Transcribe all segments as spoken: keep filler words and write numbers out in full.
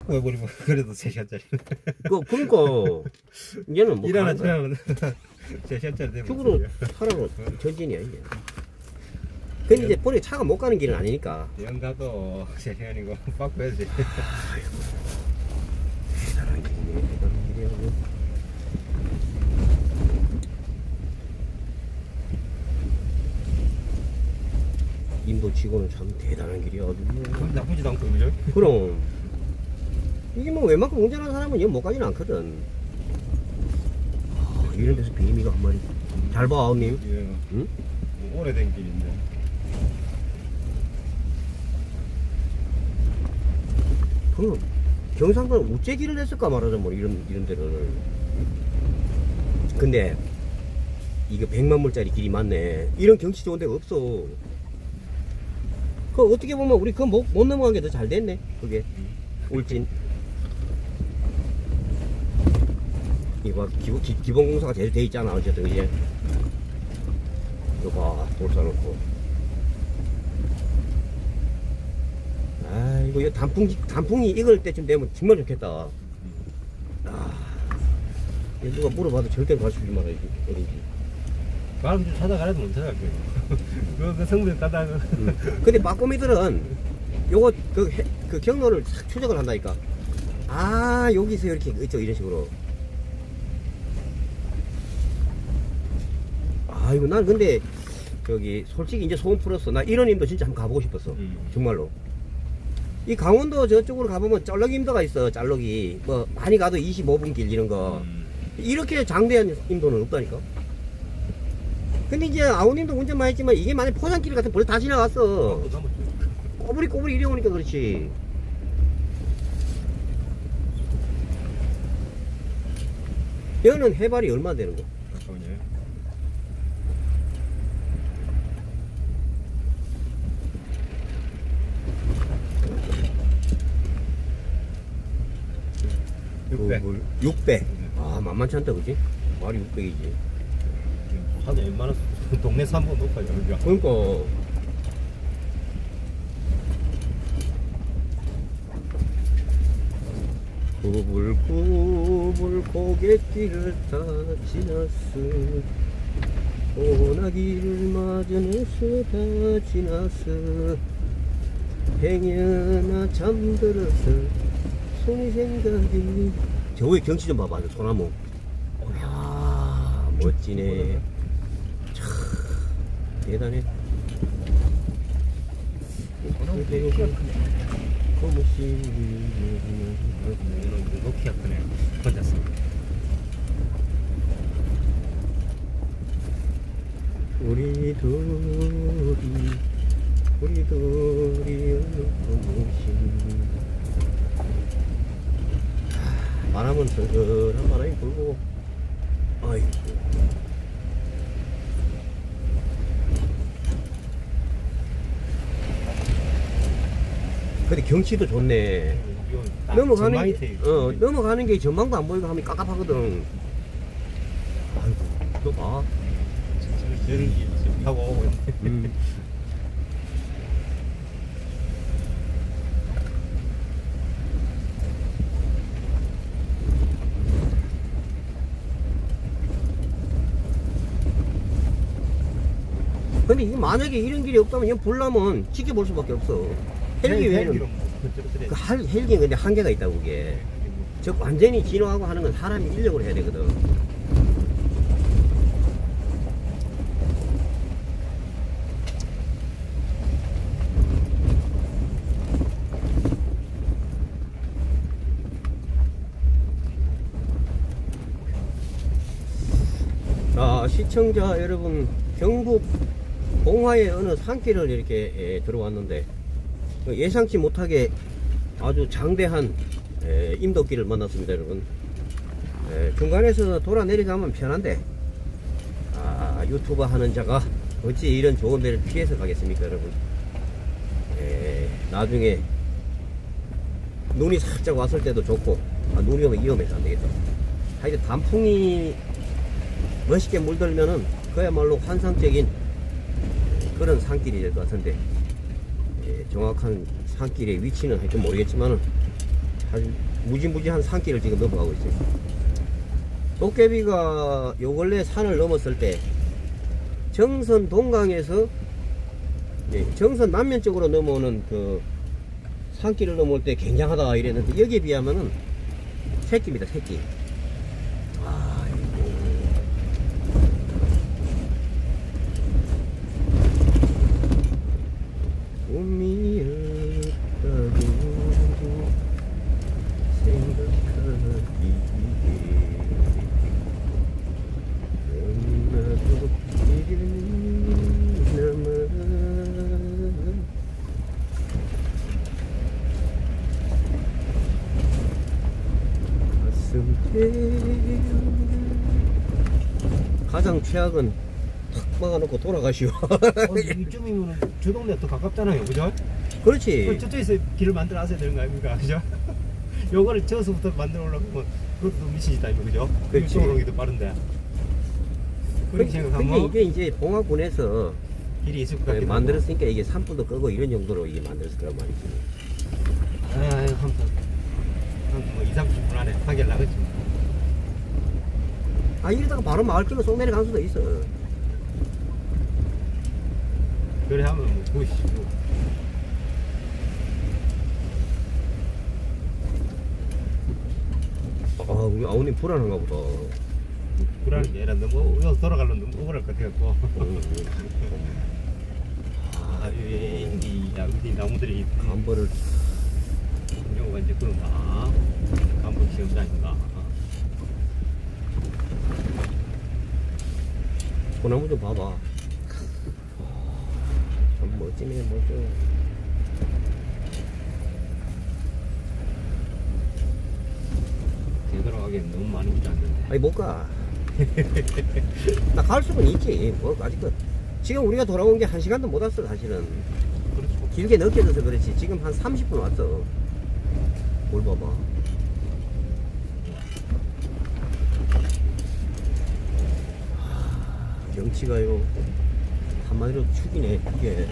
왜 우리 뭐 그래도 세 시간짜리. 그 그러니까 얘는 뭐 일하는 차량은 세 시간짜리 되면 죽으로 살아로 전진이야 이게. 근데 이제 보니 차가 못 가는 길은 아니니까. 영 가도 세 시간이고 바꿔야지. 대단한 길이네, 대단한 길이야. 인도 치고는 참 대단한 길이야. 아주. 나쁘지도 않고 그죠? 그럼 이게 뭐 웬만큼 운전하는 사람은 여기 못 가지는 않거든. 아, 이런 데서 비미가 한 마리. 잘 봐, 아우님. 예. 응? 뭐 오래된 길인데. 그럼 경상도는 우째 길을 냈을까 말하자 뭐 이런 이런 데를. 근데 이거 백만 불짜리 길이 맞네. 이런 경치 좋은 데가 없어. 그 어떻게 보면 우리 그거 못, 못 넘어간 게 더 잘 됐네. 그게 울진. 이거 기본, 기, 기본 공사가 제일 돼 있잖아. 어쨌든 이제 이거 봐, 돌 쌓아놓고. 아 이거 이거 단풍 단풍이 익을 때쯤 되면 정말 좋겠다. 아, 이거 누가 물어봐도 절대 가르쳐주지 마라 이게 어딘지. 가면 좀 찾아가라도 못 찾아갈 거예요. 그, 그 성분 가다가. 음. 근데 빠꼬미들은 요거 그, 해, 그 경로를 싹 추적을 한다니까. 아 여기서 이렇게 있죠 이런 식으로. 아이고 난 근데 저기 솔직히 이제 소원 풀었어. 나 이런 임도 진짜 한번 가보고 싶었어. 음. 정말로. 이 강원도 저쪽으로 가보면 쩔럭 임도가 있어. 짤럭이 뭐 많이 가도 이십오 분 길 이런 거. 음. 이렇게 장대한 임도는 없다니까. 근데 이제 아우님도 운전 많이 했지만 이게 만약 포장길 같은 벌써 다 지나갔어. 꼬부리 꼬부리 이리 오니까 그렇지. 여기는 해발이 얼마 되는 거? 잠깐만요. 육백. 육백. 아 만만치 않다 그지? 말이 육백이지. 하도 웬만한 동네 산보 높아요 여기가. 그러니까 구불구불 고갯길을 다 지났어. 소나기를 맞으면서 다 지났어. 행여나 잠들어서 손이 생각이. 저 위에 경치 좀 봐봐. 소나무. 이야 멋지네. 참 대단해. 높이가 크네. 혼자서. 우리 둘이 우리 둘이 어무신. 바람은 서늘한 바람이 불고. 아이고 근데 경치도 좋네. 넘어가는 게, 어, 넘어가는 게 전망도 안 보이고 하면 깝깝하거든. 아이고, 너 봐. 여기 하고 오고 있네. 음. 근데 이게 만약에 이런 길이 없다면 그냥 보려면 지켜볼 수밖에 없어. 헬기 외에는 그 할, 헬기는 근데 한계가 있다고. 그게 즉 완전히 진화하고 하는 건 사람이 인력으로 해야 되거든. 자 시청자 여러분, 경북 봉화의 어느 산길을 이렇게 에, 들어왔는데 예상치 못하게 아주 장대한 에, 임도길을 만났습니다 여러분. 에, 중간에서 돌아 내려가면 편한데 아, 유튜버 하는 자가 어찌 이런 좋은 데를 피해서 가겠습니까 여러분. 에, 나중에 눈이 살짝 왔을 때도 좋고. 아, 눈이 오면 위험해서 안되겠다. 하여튼 단풍이 멋있게 물들면은 그야말로 환상적인 그런 산길이 될 것 같은데, 예, 정확한 산길의 위치는 하여튼 모르겠지만은 아주 무지무지한 산길을 지금 넘어가고 있어요. 도깨비가 요 근래 산을 넘었을 때 정선 동강에서 네, 정선 남면 쪽으로 넘어오는 그 산길을 넘어올 때 굉장하다 이랬는데 여기에 비하면은 새끼입니다, 새끼. 아이고. 꿈이 없다고 생각하기에 너무나도 길이 남아. 가슴 태우는 가장 최악은 탁 막아놓고 돌아가시오. 어, 이쯤이면 저 동네 더 가깝잖아요, 그죠? 그렇지. 저쪽에서 길을 만들어 놨어야 되는 거 아닙니까, 그죠? 요거를 저서부터 만들어 올라가면 그것도 미치지다, 그죠? 그렇지. 이쪽으로 오기도 빠른데. 그렇게 근데 생각하면 이게 이제 봉화군에서 길이 있을 것 같기도 만들었으니까 이게 산불도 끄고 이런 정도로 이게 만들었을 거란 말이지. 하고. 아유, 한번 한뭐 이, 삼십 분 안에 하길 나겠지. 아 이러다가 바로 마을길로 쏙 내려갈 수도 있어. 그래 하면 뭐 보이시고. 아 우리 아우님 불안한가 보다. 불안한 게 아니라 너무 여기서 돌아가려면 너무 억울할 것 같아갖고. 아, 이, 야, 이 나무들이 간벌을 경우가 이제 그런가. 간벌 시험장인가. 소나무 좀 봐봐. 아, 참 멋지네 멋져. 되돌아가기엔 너무 많이 오지 않는데. 아니 못 가. 나 갈 수는 있지. 뭐 아직도 지금 우리가 돌아온 게 한 시간도 못 왔어 사실은. 그렇죠. 길게 느껴져서 그렇지. 지금 한 삼십 분 왔어. 뭘 봐봐. 하, 경치가요 한마디로 축이네 이게.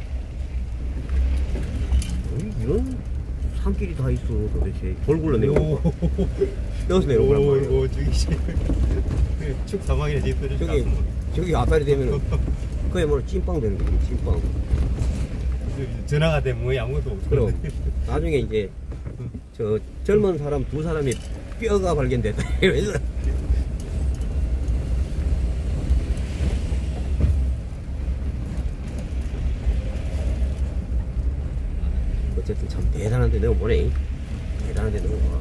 어이, 이런 산길이 다 있어 도대체. 돌굴러 내려오고 여기서 내려오란 말이야. 오, 저기 축 사망이네 지금. 저기 저기 앞다리 되면은 그야말로 찐빵 되는 거지. 찐빵. 전화가 되면 뭐 아무것도 없어. 그럼 나중에 이제 저 젊은 사람 두 사람이 뼈가 발견됐다 이러면서 어쨌든 참 대단한데 너무 뭐네. 대단한데 너무 뭐.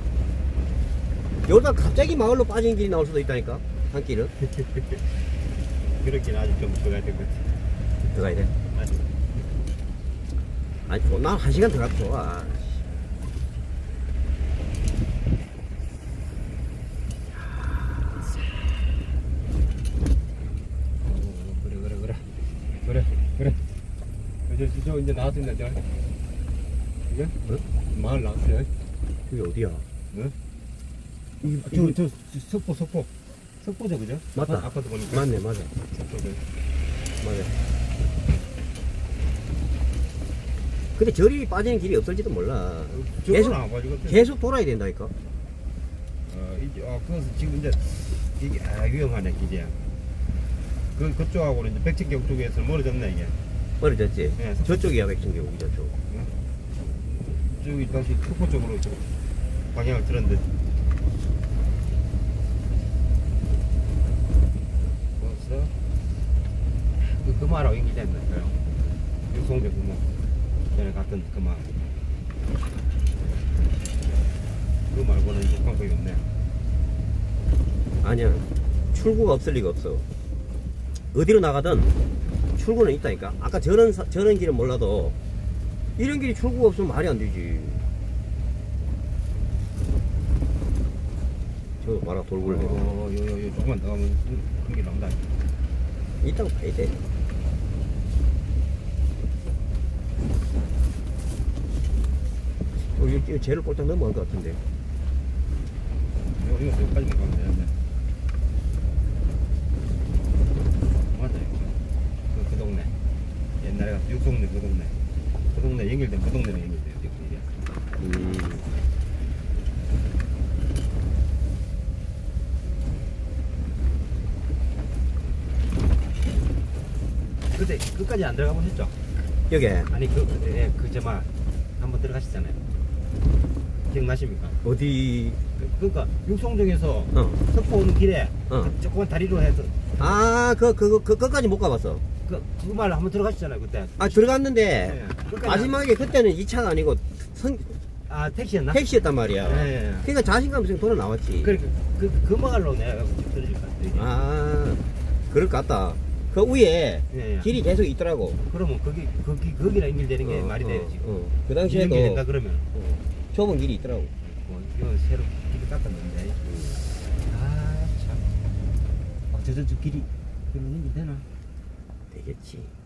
여기다 갑자기 마을로 빠진 길이 나올 수도 있다니까. 한 길은 그렇긴 아직 좀 들어가야 될 것 같아. 들어가야 돼. 아직. 아니 난 한 시간 들어가도 좋아. 어, 그래 그래 그래 그래 그래. 이제 저 이제 나왔습니다. 저 이게 어? 마을 나왔어요. 여기 어디야? 응? 이, 저, 저 석포 석포 석포죠 그죠? 맞다. 아, 아까도 보니까 맞네 맞아 석포죠. 맞아. 근데 저리 빠지는 길이 없을지도 몰라. 계속 저건 안 가지고 계속 돌아야 된다니까. 어 이제 아 그래서 지금 이제 이게 아 위험하네 길이야. 그 그쪽하고는 이제 백진경 쪽에서 멀어졌네 이게. 멀어졌지. 네. 저쪽이야 백신경이 저쪽. 저기 다시 석포 쪽으로 저 방향을 틀었는데. 벌써 그 금화로 연기됐나요? 육성대 금화. 전에 갔던 금화. 그거 말고는 이제 방법이 없네. 아니야. 출구가 없을 리가 없어. 어디로 나가든 출구는 있다니까. 아까 저런 사- 저런 길은 몰라도 이런 길이 출구가 없으면 말이 안 되지. 저 봐라 돌굴 내려. 어, 요, 요, 요, 조금만 더 가면 큰 게 나온다. 이따가 봐야 돼. 어, 이거 제일 꼴딱 넘어간 것 같은데. 요, 이거 여기까지만 가면 되는데. 맞아요. 그, 그 동네. 옛날에 육성네 그 동네. 그 동네 연결된 그 동네는 연결돼요. 지금 이게. 음. 그때 끝까지 안 들어가 보셨죠? 여기 아니 그 예, 그저막 한번 들어가셨잖아요. 기억나십니까? 어디? 그, 그러니까 육성동에서 어. 석포 오는 길에 어. 그 조그만 다리로 해서 아, 그, 그, 그, 그까지 못 가봤어. 그, 그 말 한번 들어가셨잖아요 그때. 아, 들어갔는데, 예, 끝까지 마지막에 그때는 이 차가 아니고, 선, 아 택시였나? 택시였단 말이야. 예, 예. 그러니까 자신감 있으면 돌아 나왔지. 그러니까 그, 그 말로 내가 집 들어줄 것 같아. 아, 그럴 것 같다. 그 위에 예, 예. 길이 계속 있더라고. 그러면 거기 거기 거기랑 연결되는 게 어, 말이 돼요 어, 지금. 어. 그 당시에도 연결된다 그러면. 어, 좁은 길이 있더라고. 뭐 이거 새로 길을 깎았는데. 아 참. 어, 저, 저, 저 길이 그럼 연결되나? 되겠지.